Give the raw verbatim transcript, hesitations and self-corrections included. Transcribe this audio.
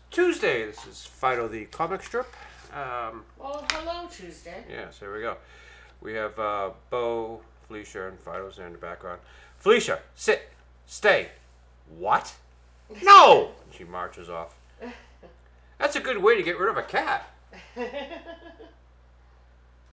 Tuesday. This is Phydeaux the Comicstrip. Um, well, hello, Tuesday. yes, there we go. We have uh, Bo, Felicia, and Phydeau's there in the background. Felicia, sit, stay. What? No! She marches off. That's a good way to get rid of a cat.